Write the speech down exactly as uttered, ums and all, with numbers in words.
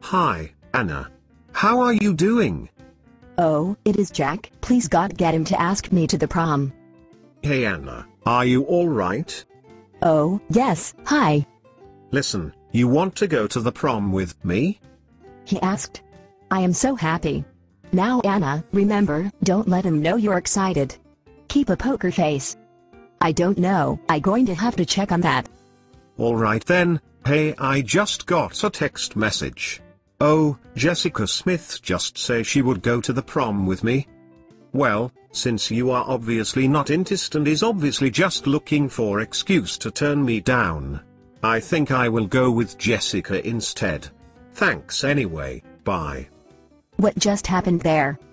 Hi, Anna. How are you doing? Oh, it is Jack. Please God get him to ask me to the prom. Hey Anna, are you alright? Oh, yes, hi. Listen, you want to go to the prom with me? He asked. I am so happy. Now Anna, remember, don't let him know you're excited. Keep a poker face. I don't know, I going to have to check on that. Alright then. Hey, I just got a text message. Oh, Jessica Smith just say she would go to the prom with me. Well, since you are obviously not interested and is obviously just looking for excuse to turn me down, I think I will go with Jessica instead. Thanks anyway, bye. What just happened there?